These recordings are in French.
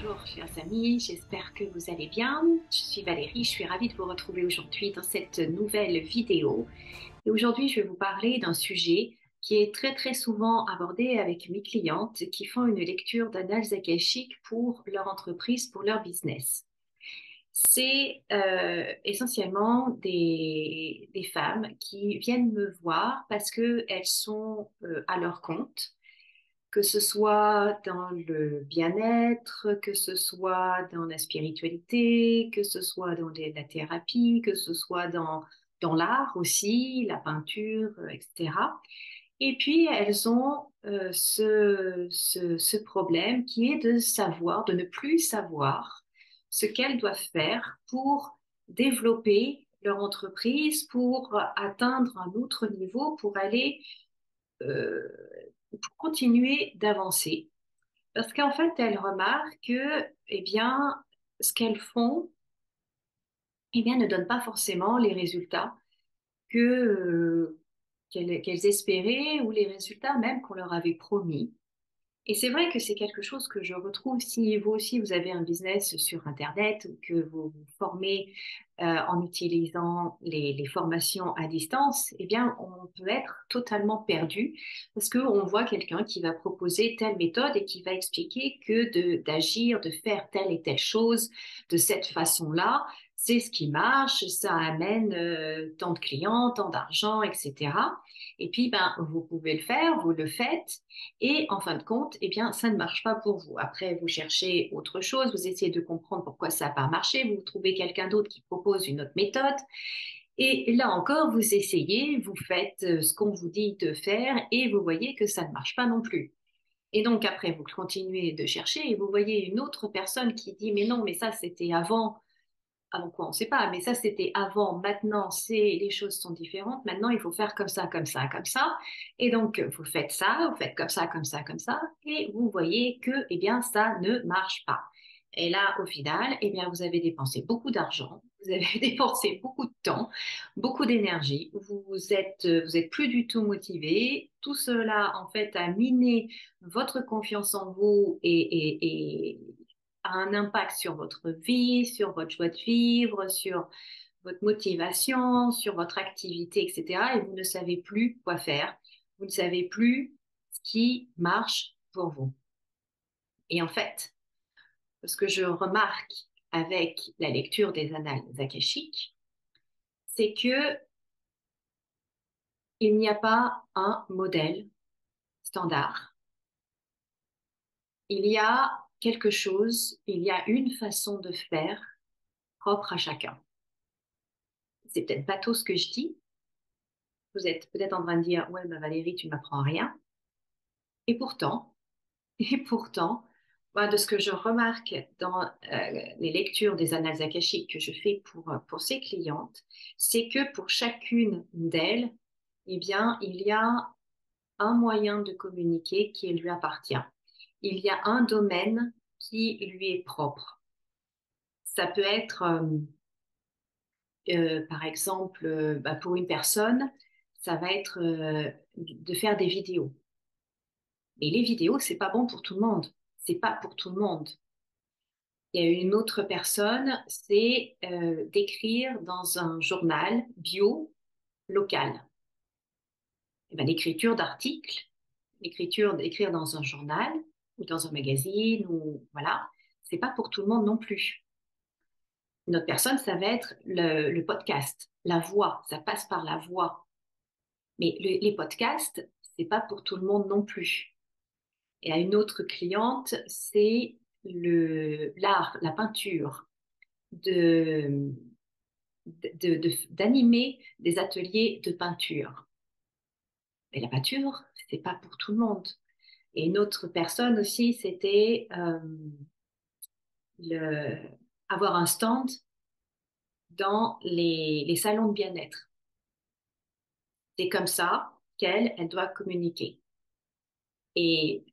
Bonjour chers amis, j'espère que vous allez bien. Je suis Valérie, je suis ravie de vous retrouver aujourd'hui dans cette nouvelle vidéo. Et aujourd'hui, je vais vous parler d'un sujet qui est très souvent abordé avec mes clientes qui font une lecture d'annales akashiques pour leur entreprise, pour leur business. C'est essentiellement des femmes qui viennent me voir parce qu'elles sont à leur compte, que ce soit dans le bien-être, que ce soit dans la spiritualité, que ce soit dans la thérapie, que ce soit dans l'art aussi, la peinture, etc. Et puis, elles ont ce problème qui est de savoir, de ne plus savoir ce qu'elles doivent faire pour développer leur entreprise, pour atteindre un autre niveau, pour aller euh, pour continuer d'avancer. Parce qu'en fait, elles remarquent que, eh bien, ce qu'elles font, eh bien, ne donne pas forcément les résultats qu'elles espéraient ou les résultats même qu'on leur avait promis. Et c'est vrai que c'est quelque chose que je retrouve si vous aussi vous avez un business sur Internet ou que vous vous formez en utilisant les formations à distance, eh bien, on peut être totalement perdu parce qu'on voit quelqu'un qui va proposer telle méthode et qui va expliquer que d'agir, de faire telle et telle chose de cette façon-là, c'est ce qui marche, ça amène tant de clients, tant d'argent, etc. Et puis, ben, vous pouvez le faire, vous le faites. Et en fin de compte, eh bien, ça ne marche pas pour vous. Après, vous cherchez autre chose, vous essayez de comprendre pourquoi ça n'a pas marché, vous trouvez quelqu'un d'autre qui propose une autre méthode. Et là encore, vous essayez, vous faites ce qu'on vous dit de faire et vous voyez que ça ne marche pas non plus. Et donc après, vous continuez de chercher et vous voyez une autre personne qui dit, mais non, mais ça, c'était avant quoi, on ne sait pas, mais ça c'était avant, maintenant les choses sont différentes, maintenant il faut faire comme ça, comme ça, comme ça, et donc vous faites ça, vous faites comme ça, comme ça, comme ça, et vous voyez que, eh bien, ça ne marche pas. Et là, au final, eh bien, vous avez dépensé beaucoup d'argent, vous avez dépensé beaucoup de temps, beaucoup d'énergie, vous êtes plus du tout motivé, tout cela, en fait, a miné votre confiance en vous et a un impact sur votre vie, sur votre joie de vivre, sur votre motivation, sur votre activité, etc. Et vous ne savez plus quoi faire. Vous ne savez plus ce qui marche pour vous. Et en fait, ce que je remarque avec la lecture des annales akashiques, c'est que il n'y a pas un modèle standard. Il y a quelque chose, il y a une façon de faire propre à chacun. C'est peut-être pas tout ce que je dis. Vous êtes peut-être en train de dire, ouais, bah Valérie, tu m'apprends rien. Et pourtant, et pourtant, moi, de ce que je remarque dans les lectures des annales akashiques que je fais pour ces clientes, c'est que pour chacune d'elles, eh bien, il y a un moyen de communiquer qui lui appartient. Il y a un domaine qui lui est propre. Ça peut être, par exemple, bah, pour une personne, ça va être de faire des vidéos. Mais les vidéos, c'est pas bon pour tout le monde. C'est pas pour tout le monde. Il y a une autre personne, c'est d'écrire dans un journal bio local. Eh ben, l'écriture d'articles, d'écrire dans un journal ou dans un magazine ou voilà, c'est pas pour tout le monde non plus. Une autre personne, ça va être le podcast, la voix, ça passe par la voix. Mais les podcasts, c'est pas pour tout le monde non plus. Et à une autre cliente, c'est l'art, la peinture, de, d'animer des ateliers de peinture. Mais la peinture, c'est pas pour tout le monde. Et une autre personne aussi, c'était avoir un stand dans les salons de bien-être. C'est comme ça elle doit communiquer. Et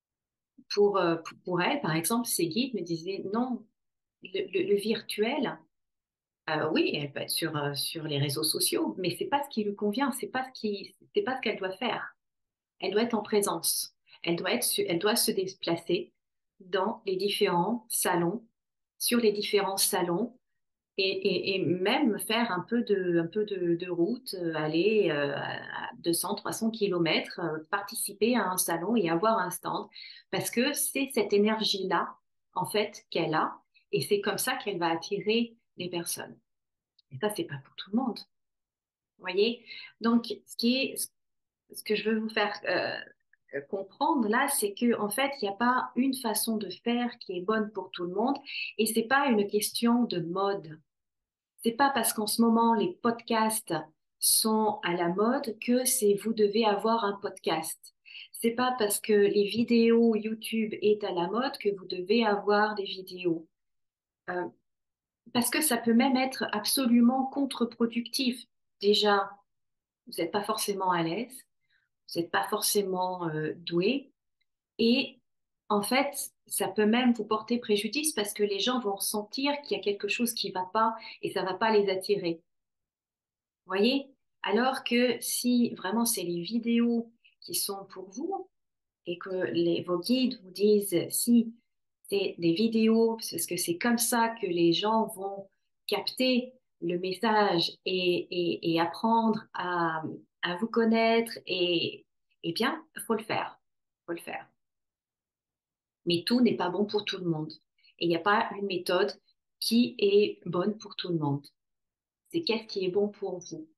pour elle, par exemple, ses guides me disaient non, le virtuel, oui, elle peut être sur les réseaux sociaux, mais c'est pas ce qui lui convient, c'est pas ce qu'elle doit faire. Elle doit être en présence. Elle doit se déplacer dans les différents salons, sur les différents salons, et même faire un peu de route, aller à 200, 300 kilomètres, participer à un salon et avoir un stand, parce que c'est cette énergie-là, en fait, qu'elle a, et c'est comme ça qu'elle va attirer les personnes. Et ça, c'est pas pour tout le monde, vous voyez? Donc, ce que je veux vous faire comprendre là, c'est que en fait, il n'y a pas une façon de faire qui est bonne pour tout le monde, et c'est pas une question de mode. C'est pas parce qu'en ce moment les podcasts sont à la mode que c'est vous devez avoir un podcast. C'est pas parce que les vidéos YouTube est à la mode que vous devez avoir des vidéos. Euh, Parce que ça peut même être absolument contre-productif. Déjà, vous n'êtes pas forcément à l'aise, vous n'êtes pas forcément doué, et en fait, ça peut même vous porter préjudice parce que les gens vont ressentir qu'il y a quelque chose qui va pas et ça va pas les attirer. Voyez? Alors que si vraiment c'est les vidéos qui sont pour vous et que vos guides vous disent si c'est des vidéos, parce que c'est comme ça que les gens vont capter le message et apprendre à vous connaître eh bien, faut le faire. Faut le faire. Mais tout n'est pas bon pour tout le monde. Et il n'y a pas une méthode qui est bonne pour tout le monde. C'est qu'est-ce qui est bon pour vous.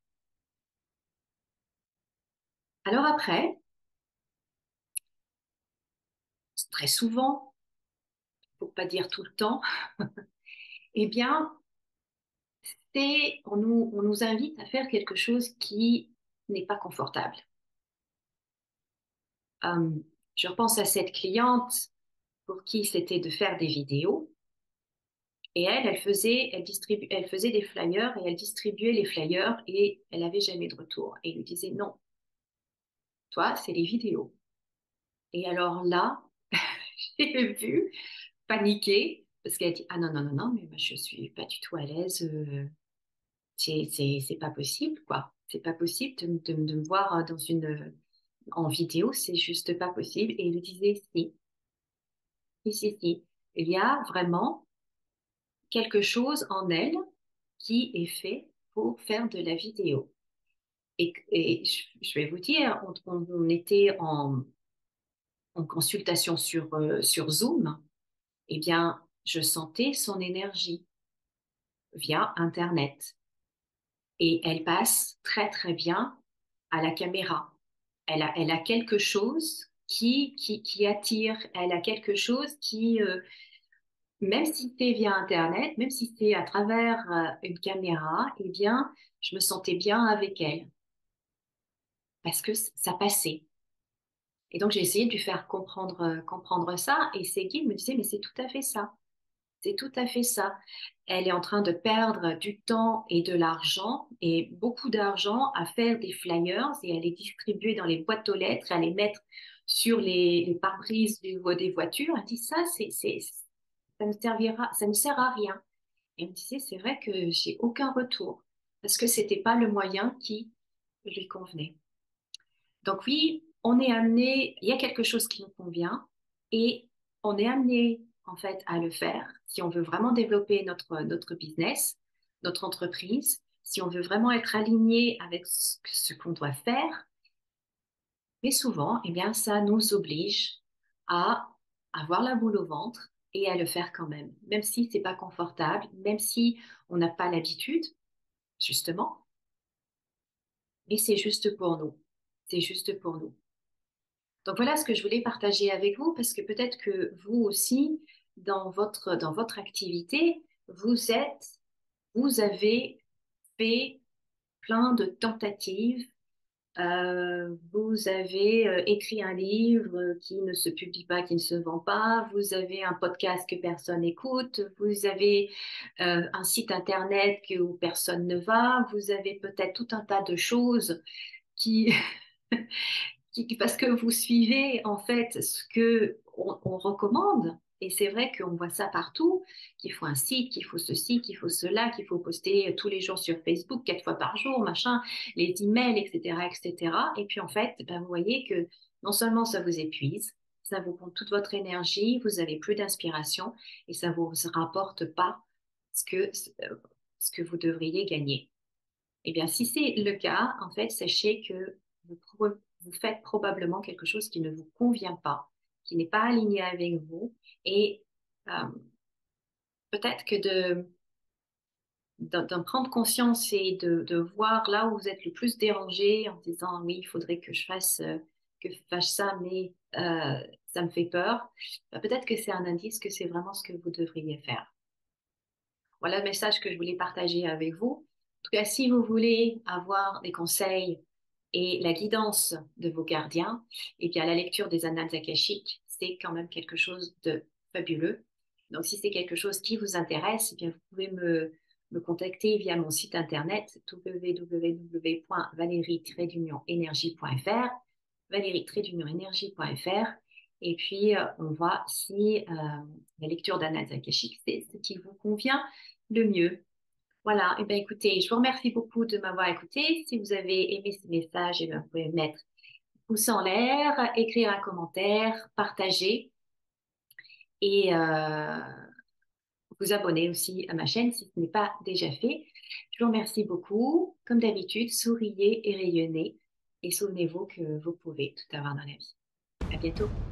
Alors après, très souvent, pour pas dire tout le temps, eh bien, on nous invite à faire quelque chose qui n'est pas confortable. Euh, je repense à cette cliente pour qui c'était de faire des vidéos. Et elle faisait des flyers et elle distribuait les flyers et elle n'avait jamais de retour. Et il lui disait non, toi, c'est les vidéos. Et alors là, j'ai vu paniquer parce qu'elle dit, ah non, non, non, non, mais moi, je suis pas du tout à l'aise. C'est pas possible, quoi. C'est pas possible de me voir en vidéo, c'est juste pas possible. Et il lui disait, si, si, si, si. Il y a vraiment quelque chose en elle qui est fait pour faire de la vidéo. Et je vais vous dire, on était en consultation sur Zoom, eh bien, je sentais son énergie via Internet. Et elle passe très, très bien à la caméra. Elle a quelque chose qui attire, elle a quelque chose même si c'est via Internet, même si c'est à travers une caméra, eh bien, je me sentais bien avec elle parce que ça passait. Et donc, j'ai essayé de lui faire comprendre ça. Et ses guides me disaient, mais c'est tout à fait ça. C'est tout à fait ça. Elle est en train de perdre du temps et de l'argent, et beaucoup d'argent à faire des flyers et à les distribuer dans les boîtes aux lettres, à les mettre sur les pare-brises des voitures. Elle dit ça, ça ne servira, ça ne sert à rien. Et elle me disait, c'est vrai que j'ai aucun retour parce que c'était pas le moyen qui lui convenait. Donc oui, on est amené, il y a quelque chose qui nous convient et on est amené en fait à le faire si on veut vraiment développer notre business, notre entreprise, si on veut vraiment être aligné avec ce qu'on doit faire. Mais souvent, eh bien, ça nous oblige à avoir la boule au ventre et à le faire quand même si c'est pas confortable, même si on n'a pas l'habitude, justement, mais c'est juste pour nous. C'est juste pour nous. Donc voilà ce que je voulais partager avec vous parce que peut-être que vous aussi, dans votre activité, vous avez fait plein de tentatives. Vous avez écrit un livre qui ne se publie pas, qui ne se vend pas. Vous avez un podcast que personne n'écoute. Vous avez un site internet où personne ne va. Vous avez peut-être tout un tas de choses qui parce que vous suivez en fait ce que on recommande. Et c'est vrai qu'on voit ça partout, qu'il faut un site, qu'il faut ceci, qu'il faut cela, qu'il faut poster tous les jours sur Facebook, 4 fois par jour, machin, les emails, etc., etc. Et puis en fait, ben, vous voyez que non seulement ça vous épuise, ça vous prend toute votre énergie, vous avez plus d'inspiration et ça vous rapporte pas ce que, ce que vous devriez gagner. Eh bien, si c'est le cas, en fait, sachez que vous faites probablement quelque chose qui ne vous convient pas, qui n'est pas aligné avec vous et euh, peut-être que d'en prendre conscience et de voir là où vous êtes le plus dérangé en disant oui, il faudrait que je fasse ça, mais ça me fait peur. Bah, peut-être que c'est un indice que c'est vraiment ce que vous devriez faire. Voilà le message que je voulais partager avec vous. En tout cas, si vous voulez avoir des conseils et la guidance de vos gardiens, eh bien, la lecture des annales akashiques, c'est quand même quelque chose de fabuleux. Donc, si c'est quelque chose qui vous intéresse, eh bien, vous pouvez me contacter via mon site internet www.valérie-énergie.fr, valérie-énergie.fr, et puis on voit si la lecture d'annales akashiques, c'est ce qui vous convient le mieux. Voilà, et bien écoutez, je vous remercie beaucoup de m'avoir écouté. Si vous avez aimé ce message, eh bien, vous pouvez mettre pouce en l'air, écrire un commentaire, partager et vous abonner aussi à ma chaîne si ce n'est pas déjà fait. Je vous remercie beaucoup. Comme d'habitude, souriez et rayonnez et souvenez-vous que vous pouvez tout avoir dans la vie. À bientôt.